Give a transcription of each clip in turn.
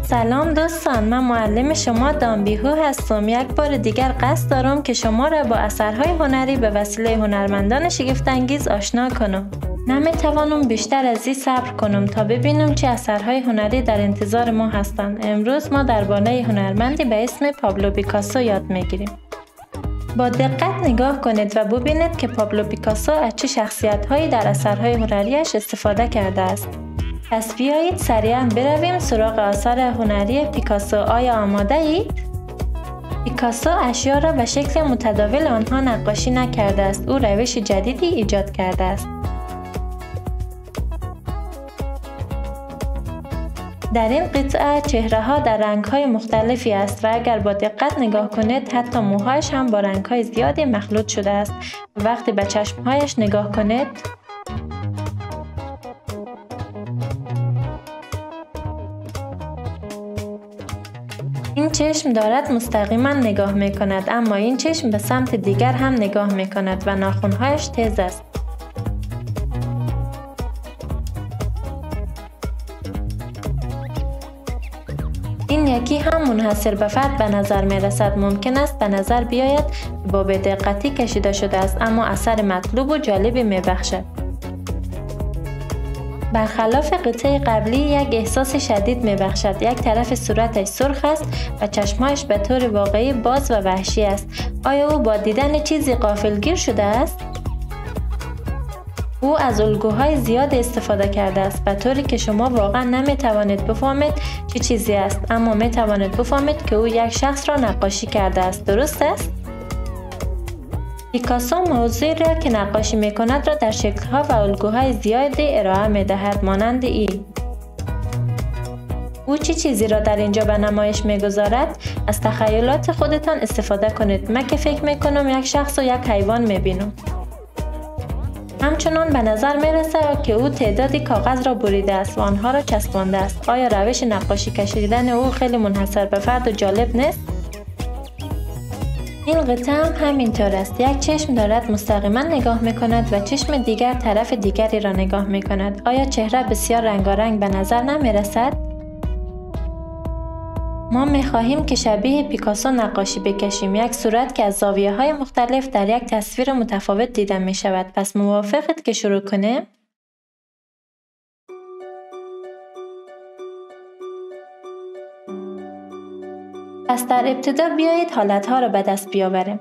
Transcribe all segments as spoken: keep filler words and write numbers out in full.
سلام دوستان، من معلم شما دانبیهو هستم. یک بار دیگر قصد دارم که شما را با اثرهای هنری به وسیله هنرمندان شگفت‌انگیز آشنا کنم. نمیتوانم بیشتر از این صبر کنم تا ببینم چه اثرهای هنری در انتظار ما هستند. امروز ما درباره هنرمندی به اسم پابلو پیکاسو یاد میگیریم. با دقت نگاه کنید و ببینید که پابلو پیکاسو از چه شخصیت‌هایی در اثرهای هنریش استفاده کرده است. پس بیایید سریعا برویم سراغ آثار هنری پیکاسو. آیا آماده اید؟ پیکاسو اشیا را به شکل متداول آنها نقاشی نکرده است. او روش جدیدی ایجاد کرده است. در این قطعه چهره ها در رنگ های مختلفی است و اگر با دقت نگاه کنید حتی موهایش هم با رنگ های زیادی مخلوط شده است. وقتی به چشمهایش نگاه کنید این چشم دارد مستقیما نگاه می کند، اما این چشم به سمت دیگر هم نگاه می کند و ناخن‌هایش تیز است. این یکی هم منحصر به فرد به نظر می رسد. ممکن است به نظر بیاید که با بدقتی کشیده شده است، اما اثر مطلوب و جالبی می بخشد. برخلاف قطعه قبلی یک احساس شدید می بخشد. یک طرف صورتش سرخ است و چشمایش به طور واقعی باز و وحشی است. آیا او با دیدن چیزی غافلگیر شده است؟ او از الگوهای زیاد استفاده کرده است به طوری که شما واقعا نمی توانید بفهمید چه چیزی است، اما می توانید بفهمید که او یک شخص را نقاشی کرده است. درست است؟ پیکاسو موضوعی را که نقاشی می کند را در شکل‌ها و الگوهای زیادی ارائه می دهد، مانند این. او چه چیزی را در اینجا به نمایش می گذارد؟ از تخیلات خودتان استفاده کنید. من که فکر می کنم یک شخص و یک حیوان می بینم. همچنان به نظر می رسد که او تعدادی کاغذ را بریده است و آنها را چسبانده است. آیا روش نقاشی کشیدن او خیلی منحصر به فرد و جالب نیست؟ این قطعه هم همینطور است. یک چشم دارد مستقیما نگاه می کند و چشم دیگر طرف دیگری را نگاه می کند. آیا چهره بسیار رنگارنگ به نظر نمی رسد؟ ما می خواهیم که شبیه پیکاسو نقاشی بکشیم. یک صورت که از زاویه های مختلف در یک تصویر متفاوت دیده می شود. پس موافقید که شروع کنیم؟ پس در ابتدا بیایید حالتها را به دست بیاوریم.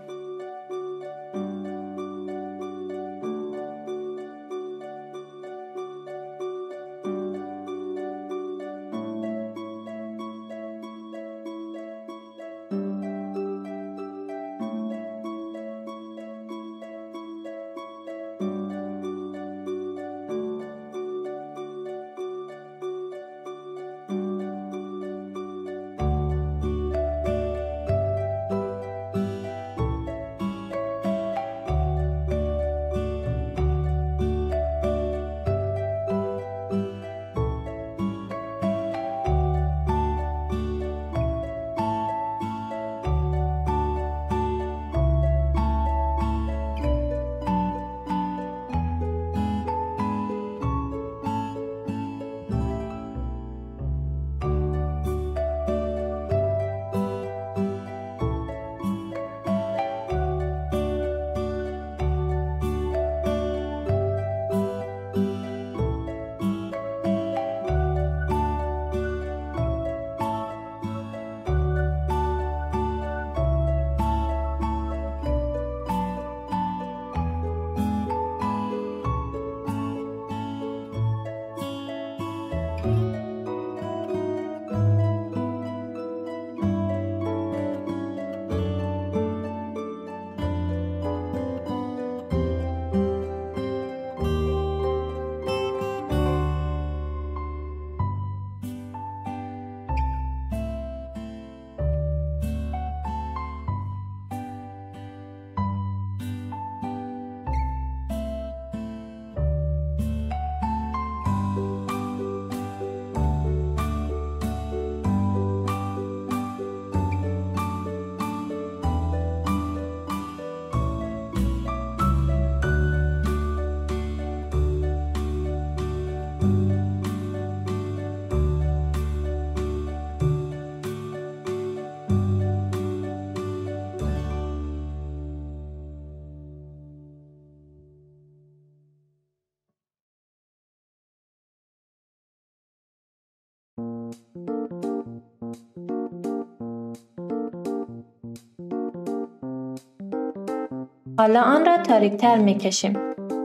حالا آن را تاریک‌تر می‌کشیم.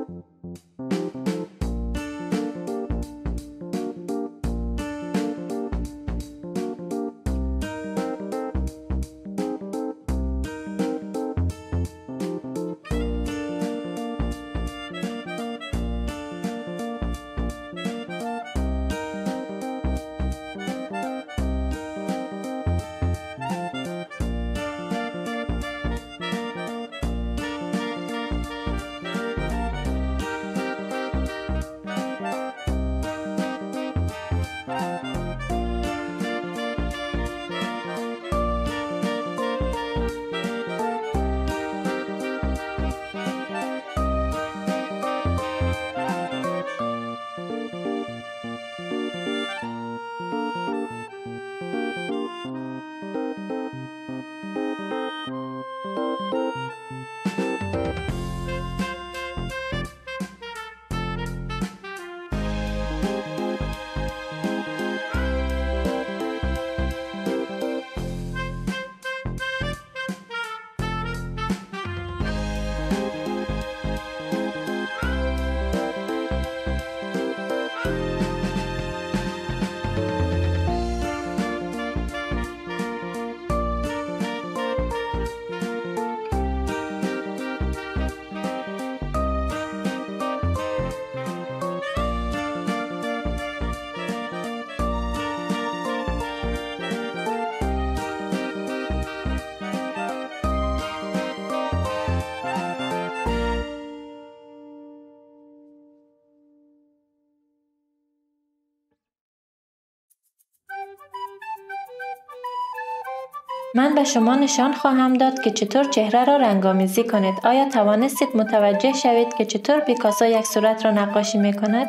من به شما نشان خواهم داد که چطور چهره را رنگ‌آمیزی کنید. آیا توانستید متوجه شوید که چطور پیکاسو یک صورت را نقاشی می کند؟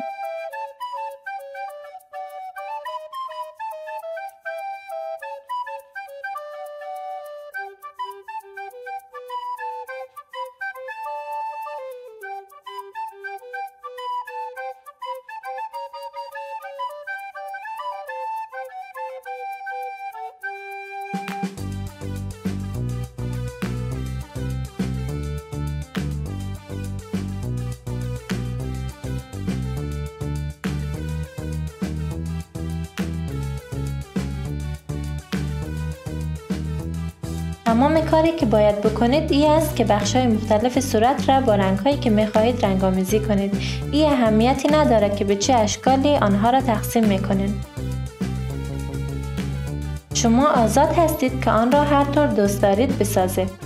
تمام کاری که باید بکنید این است که بخش‌های مختلف صورت را با رنگ‌هایی که می‌خواهید رنگ‌آمیزی کنید. این اهمیتی نداره که به چه اشکالی آنها را تقسیم می‌کنید. شما آزاد هستید که آن را هر طور دوست دارید بسازید.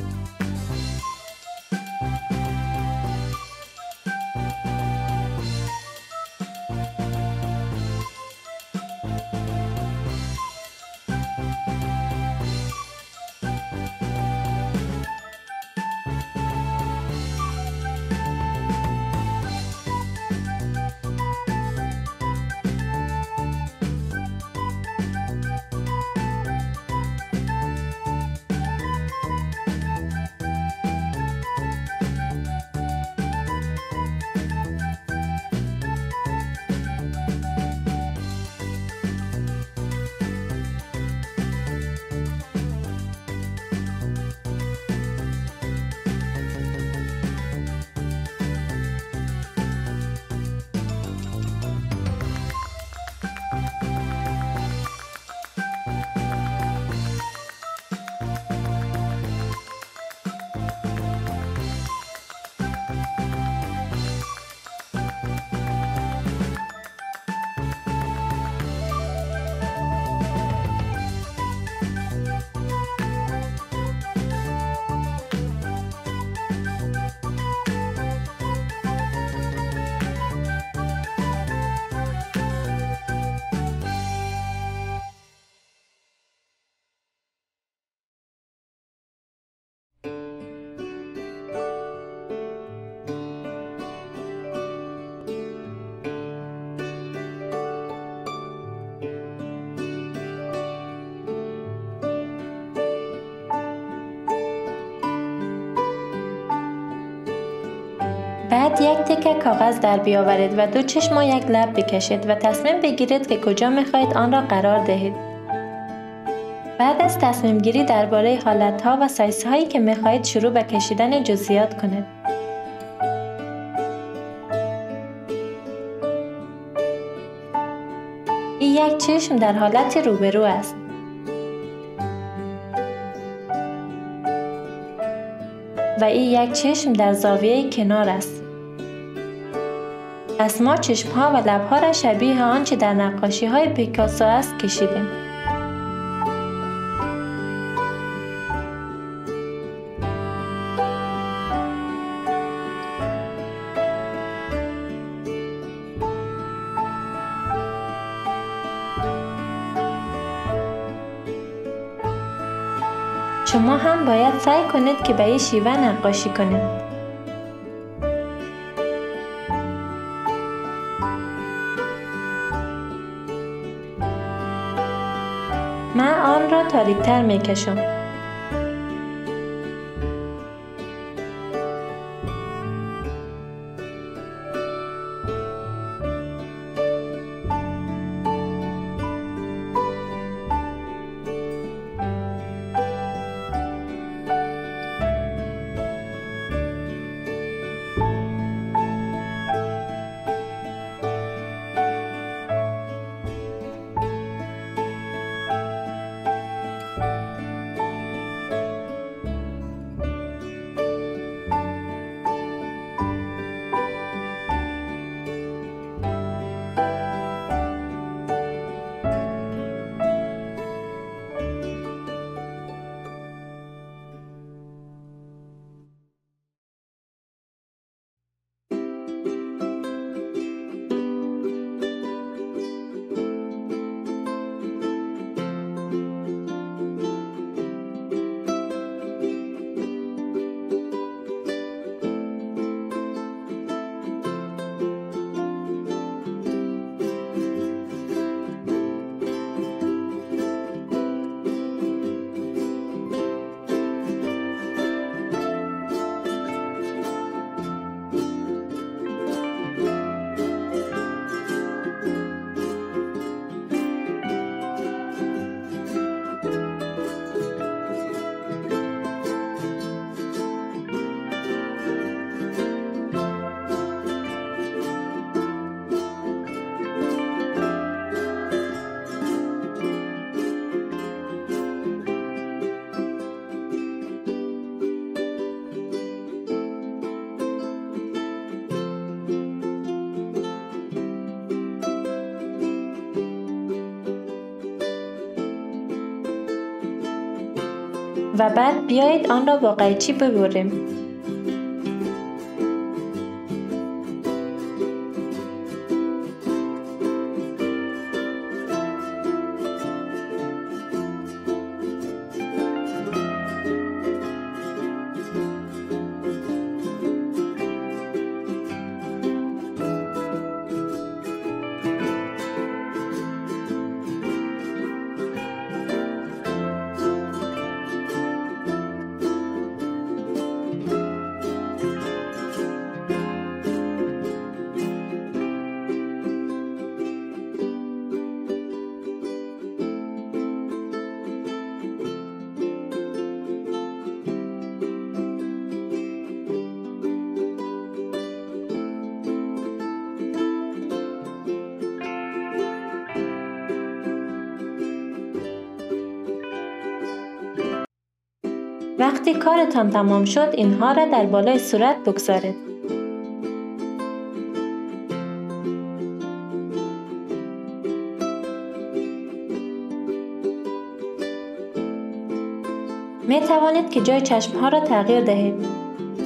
بعد یک تکه کاغذ در بیاورید و دو چشم و یک لب بکشید و تصمیم بگیرید که کجا می‌خواهید آن را قرار دهید. بعد از تصمیم گیری درباره حالت‌ها و سایزهایی که می‌خواهید شروع به کشیدن جزئیات کنید. این یک چشم در حالت روبرو است. و این یک چشم در زاویه کنار است. پس ما چشم‌ها و لب‌ها را شبیه آنچه در نقاشی‌های پیکاسو است کشیدیم. شما هم باید سعی کنید که به این شیوه نقاشی کنید. من آن را تاریک‌تر می‌کشم. و بعد بیایید آن را با قیچی ببریم. وقتی کارتان تمام شد، اینها را در بالای صورت بگذارید. می توانید که جای چشمها را تغییر دهید.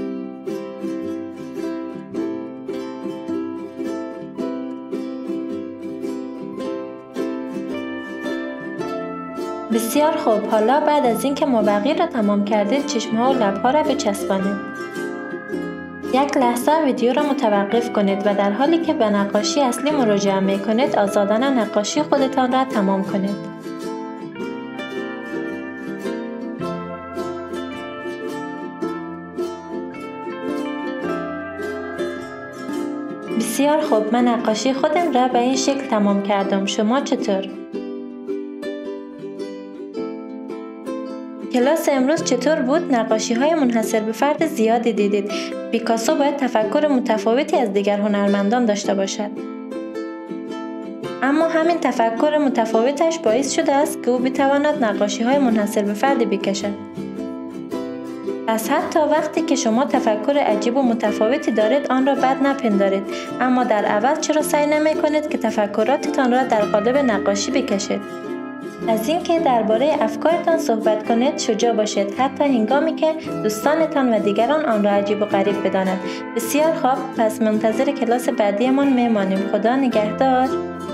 بسیار خوب، حالا بعد از اینکه مابقی را تمام کردید، چشم‌ها و لب‌ها را بچسبانید. یک لحظه ویدیو را متوقف کنید و در حالی که به نقاشی اصلی مراجعه می‌کنید، آزادانه نقاشی خودتان را تمام کنید. بسیار خوب، من نقاشی خودم را به این شکل تمام کردم. شما چطور؟ کلاس امروز چطور بود؟ نقاشی های منحصر به فرد زیادی دیدید. پیکاسو باید تفکر متفاوتی از دیگر هنرمندان داشته باشد. اما همین تفکر متفاوتش باعث شده است که او بتواند نقاشی های منحصر به فردی بکشد. پس حتی وقتی که شما تفکر عجیب و متفاوتی دارید آن را بد نپندارید، اما در عوض چرا سعی نمی کنید که تفکراتتان را در قالب نقاشی بکشید؟ از اینکه درباره افکارتان صحبت کنید شجاع باشید، حتی هنگامی که دوستانتان و دیگران آن را عجیب و غریب بدانند. بسیار خوب، پس منتظر کلاس بعدیمان میمانیم. خدا نگهدار.